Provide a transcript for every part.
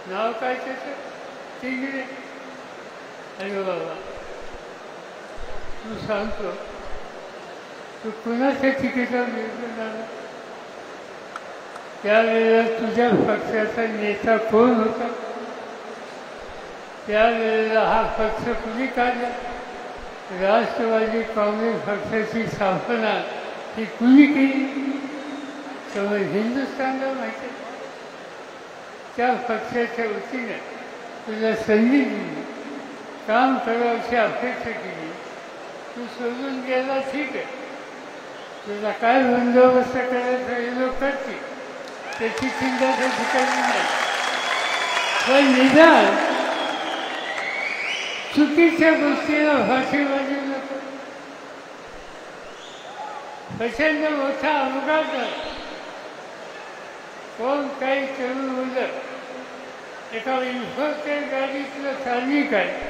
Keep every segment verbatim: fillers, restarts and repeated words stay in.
नाव काय त्याचं तिकडे. अरे बाबा तू सांगतो तू कुणाच्या तिकीटावर निवडून आला? त्यावेळेला तुझ्या पक्षाचा नेता कोण होता? त्यावेळेला हा पक्ष कुणी काढला? राष्ट्रवादी काँग्रेस पक्षाची स्थापना ही कुणी केली? समज हिंदुस्थानला माहिती आहे. त्या पक्षाच्या वतीने तुला संधी दिली, काम करावची अपेक्षा केली, तू सोडून गेला ठीक आहे. तुला काय बंदोबस्त करायचा हे लोक करतील, त्याची चिंता त्या ठिकाणी नाही. पण निदान चुकीच्या गोष्टीला फाशीबाजी नको. प्रचंड मोठा अपघात झाला. कोण काही करून होतं. एका इन्फोटेड गाडीतलं स्थानिक आहे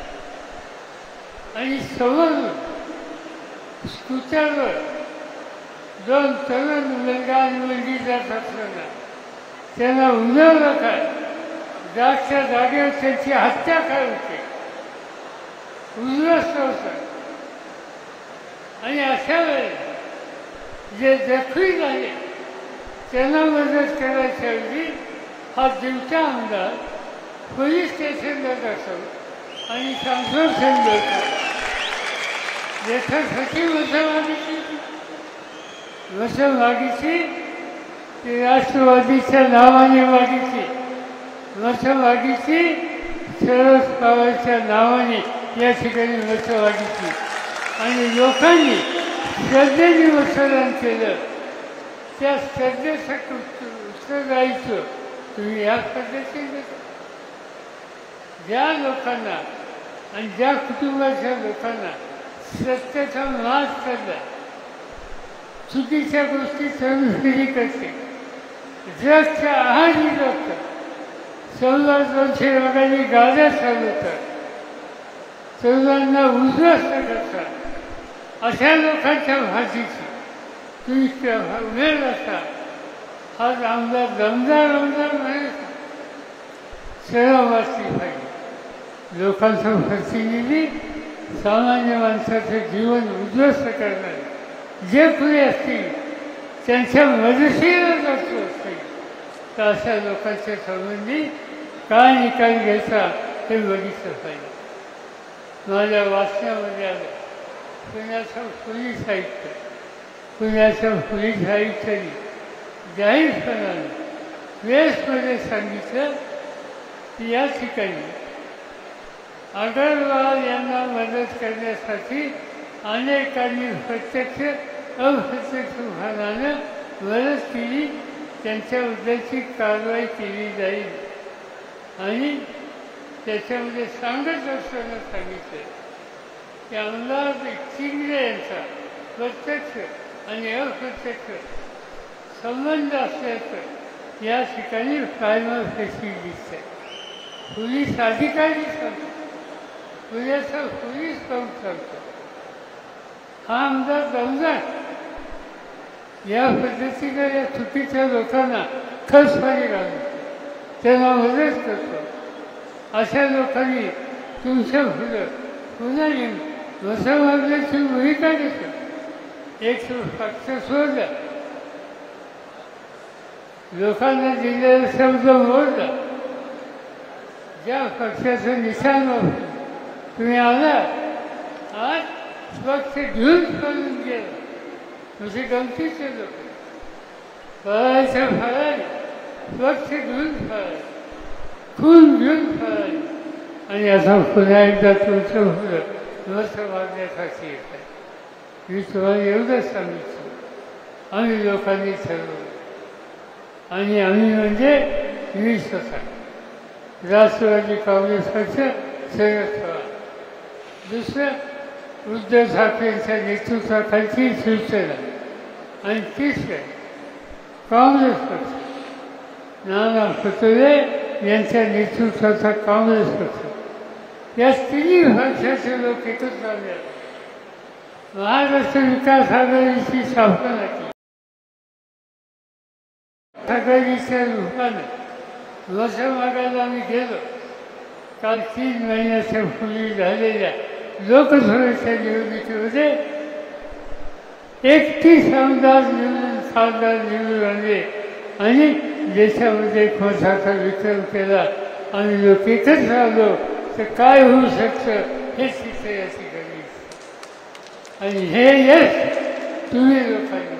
आणि समोरून स्कूटरवर दोन तरुण मुलगा आणि मुलगी जात असताना त्यांना उडवलं काय, जागच्या जागेवर त्यांची हत्या काय होते, उद्ध्वस्त होतं. आणि अशा वेळेला जे जखमी झाले त्यांना मदत करायच्या ऐवजी हा दिवटा आमदार पोलीस स्टेशनला जातो आणि संशोधन करतो. याच्यासाठी मतं मागितली मतं मागितली ती राष्ट्रवादीच्या नावाने मागितली. मतं मागितली शरद पवारच्या नावाने या ठिकाणी मतं मागितली आणि लोकांनी श्रद्धेने मतदान केलं. त्या श्रद्धेचं उत्तरदायित्व तुम्ही या पद्धतीने ज्या लोकांना आणि ज्या कुटुंबाच्या लोकांना सत्याचा नाश करला, चुकीच्या गोष्टी अनुसरी करते, ड्रग्सच्या आहारी जातात, चौदा दोनशे लोकांनी गाड्या चालवतात, चौदांना उद्ध्वस्त करतात, अशा लोकांच्या भाषेची तुम्ही उमेद असता. हा आमदार दमदार आमदार नाही, शरम वाचली पाहिजे. लोकांचं प्रतिनिधी सामान्य माणसाचं जीवन उद्ध्वस्त करणारे जे पुढे असतील त्यांच्या मदतीला जातो असतील तर अशा लोकांच्या संबंधी काय निकाल घ्यायचा हे बघितलं पाहिजे. माझ्या वाचण्यामध्ये आलं पुण्याचा पोलीस आयुक्त पुण्याच्या पोलीस आयुक्तांनी जाहीरपणाने प्रेसमध्ये सांगितलं की या ठिकाणी अग्रवाल यांना मदत करण्यासाठी अनेकांनी प्रत्यक्ष अप्रत्यक्ष भागानं मदत केली, त्यांच्याबद्दलची कारवाई केली जाईल. आणि त्याच्यामध्ये सांगत असताना सांगितलं की आमदार चिंगरे यांचा प्रत्यक्ष आणि अप्रत्यक्ष संबंध असल्याचं या ठिकाणी कायमस्वरूपी दिसतंय. पोलीस अधिकारी सांगतो, पुण्याचा पोलीस प्रमुख सांगतो, हा आमदार दमदार या पद्धतीनं या चुकीच्या लोकांना खसपाणी घालतो, त्यांना मदत करतो. अशा लोकांनी तुमच्या पुढं पुन्हा येऊन मतं मागण्याची भूमिका घेतो. एक पक्ष सोडला, लोकांना दिलेला शब्द मोडला, ज्या पक्षाचं निशाण वापरून तुम्ही आला आज पक्ष घेऊन पळून गेला. तुझे गमतीचे लोक फळाच्या फळाने पक्ष घेऊन फळाले, खून घेऊन फळाले आणि आता पुन्हा एकदा तुमचं होतं मत मागण्यासाठी येत आहे. मी तुम्हाला एवढंच सांगितलं. आम्ही लोकांनी ठरवलं आणि आम्ही म्हणजे मी स्वतः राष्ट्रवादी काँग्रेस पक्ष शरद पवार, दुसरं उद्धव ठाकरेंच्या नेतृत्वाखालची शिवसेना आणि तिसरं काँग्रेस पक्ष नाना पटोले यांच्या नेतृत्वाचा काँग्रेस पक्ष. या तिन्ही पक्षाचे लोक एकत्र आले, महाराष्ट्र विकास आघाडीची स्थापना केली. आघाडीच्या रूपाने वर्ष मागायला आम्ही गेलो. काल तीन महिन्याच्या पूर्वी झालेल्या लोकसभेच्या निवडणुकीमध्ये एकतीस आमदार निवडून खासदार निवडून आणले आणि देशामध्ये कोणाचा विक्रम केला आणि लोक एकत्र आलो तर काय होऊ शकतं हे तिथे या ठिकाणी. आणि हे यश तुम्ही लोकांनी,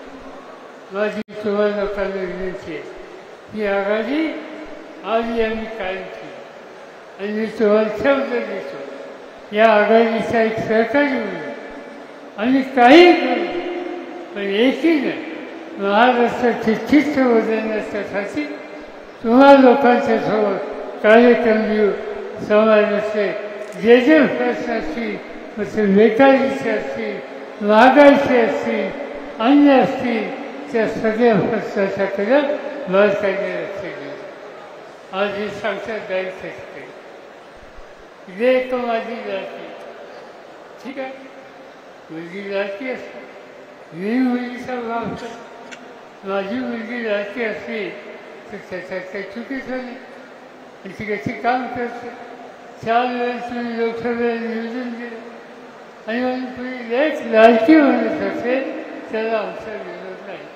माझी तुम्हाला लोकांना विनंती आहे ही आघाडी आधी आम्ही कायम केली आणि मी तुम्हाला शब्द देतो या आघाडीचा एक सहकारी म्हणून आणि काही करू पण एकीनं महाराष्ट्राचे चित्र बदलण्यासाठी तुम्हा लोकांच्या सोबत कार्यक्रम देऊ. समाजाचे जे जे प्रश्न असतील मग ते बेकारीचे असतील, महागाईचे असतील, अन्य असतील, त्या सगळ्या प्रश्नाच्याकडे भारताने लक्ष दिलं. आज हे सांगतात जाईल शकते लेख माझी लाडकी, ठीक आहे, मुलगी लाडकी असते, मी मुलीचा भाव असतो, माझी मुलगी लाडकी असली तर त्याच्यात काही चुकीचं नाही आणि ती कशी काम करते. चार वेळेस तुम्ही लोकसभेला निवडून दिलं आणि म्हणून तुम्ही लेख लाडकी म्हणत असेल त्याला आमचा विरोध नाही.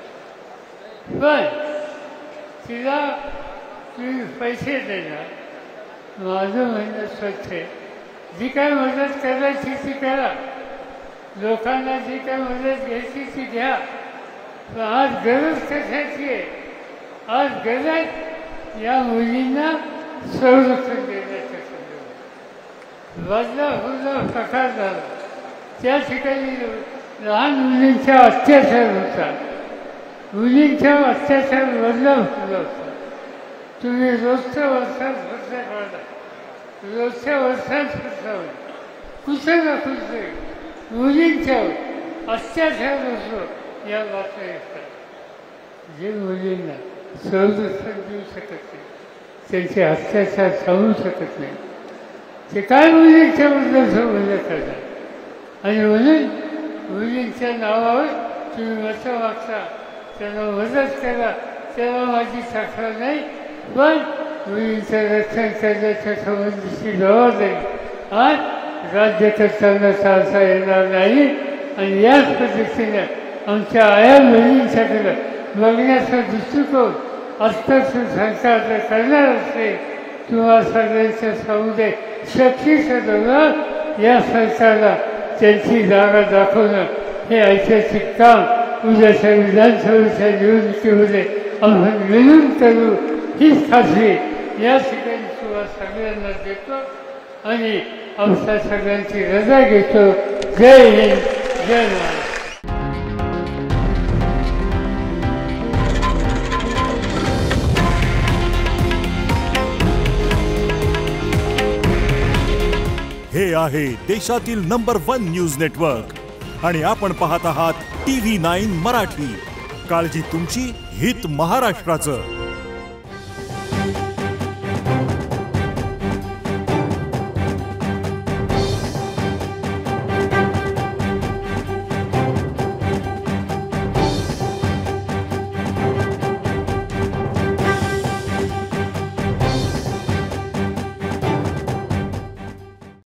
पण तिला तुम्ही पैसे देणार, माझं म्हणणं स्वच्छ आहे, जी काय मदत करायची ती करा, लोकांना जी काय मदत घ्यायची ती घ्या. पण आज गरज कशाची आहे? आज गरज या मुलींना संरक्षण देण्याच्या संदर्भात बदला हुल्ला प्रकार झाला. त्या ठिकाणी लहान मुलींच्या अत्याचार होतात, मुलींच्या अत्याचार बदला हुल्ला होता. तुम्ही रोजच्या वर्षात वर्षा काढला, रोजच्या वर्षात वर्षावर कुठं ना कुठे मुलींच्यावर अत्याचार होतो या बातम्या येतात. जे मुलींना संरक्षण देऊ शकत नाही, त्यांचे अत्याचार थांबवू शकत नाही, ते काय मुलींच्याबद्दल संबंध करतात. आणि म्हणून मुलींच्या नावावर तुम्ही मतं मागता, त्यांना मदत करा, त्याला माझी तक्रार नाही. पण मुलींचं रक्षण करण्याच्या संबंधीची जबाबदारी आज राज्यकर्त्यांना चालता येणार नाही. आणि याच पद्धतीने आमच्या आया मुलींच्याकडे बघण्याचा दृष्टिकोन अस्पष्ट सरकार जर करणार असेल किंवा सगळ्यांच्या समुदाय शक्तीचं दौरान या सरकारला त्यांची जागा दाखवणं हे ऐतिहासिक काम उद्याच्या विधानसभेच्या निवडणुकीमध्ये आपण मिळून करू हीच खात्री या ठिकाणी सुरुवात सगळ्यांना देतो आणि आमच्या सगळ्यांची रजा घेतो. जय हिंद, जय महाराष्ट्र. हे आहे देशातील नंबर वन न्यूज नेटवर्क आणि आपण पाहत आहात टी व्ही नाईन मराठी. काळजी तुमची, हित महाराष्ट्राचं.